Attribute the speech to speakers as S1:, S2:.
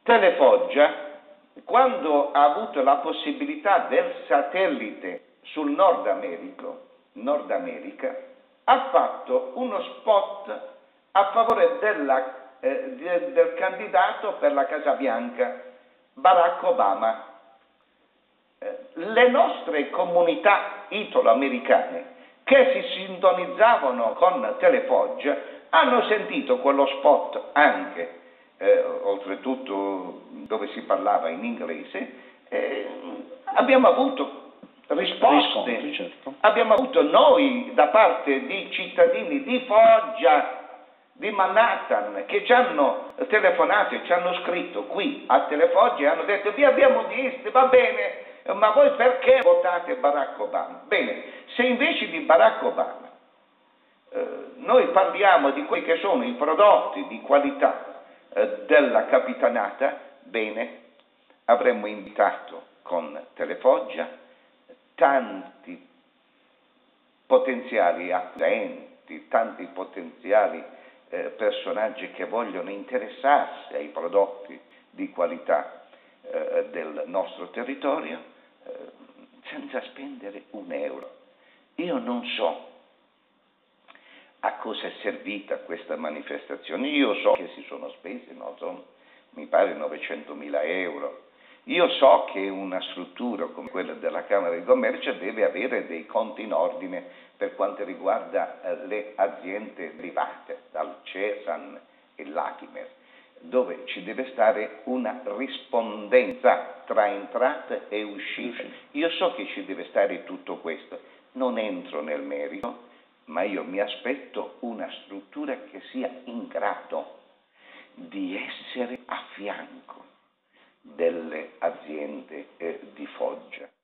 S1: Telefoggia, quando ha avuto la possibilità del satellite sul Nord America, ha fatto uno spot a favore del candidato per la Casa Bianca, Barack Obama. Le nostre comunità italo-americane che si sintonizzavano con Telefoggia hanno sentito quello spot anche, oltretutto dove si parlava in inglese, abbiamo avuto risposte, certo. Abbiamo avuto noi da parte di cittadini di Foggia, di Manhattan, che ci hanno telefonato e ci hanno scritto qui a Telefoggia e hanno detto: vi abbiamo visto, va bene, ma voi perché votate Barack Obama? Bene, se invece di Barack Obama noi parliamo di quelli che sono i prodotti di qualità della Capitanata, bene, avremmo invitato con Telefoggia tanti potenziali acquirenti, tanti potenziali personaggi che vogliono interessarsi ai prodotti di qualità del nostro territorio senza spendere un euro. Io non so a cosa è servita questa manifestazione. Io so che si sono spesi, non so, mi pare 900.000 euro. Io so che una struttura come quella della Camera di Commercio deve avere dei conti in ordine per quanto riguarda le aziende private, dal Cesan e l'Achimer, dove ci deve stare una rispondenza tra entrate e uscite. Io so che ci deve stare tutto questo, non entro nel merito, ma io mi aspetto una struttura che sia in grado di essere a fianco delle aziende di Foggia.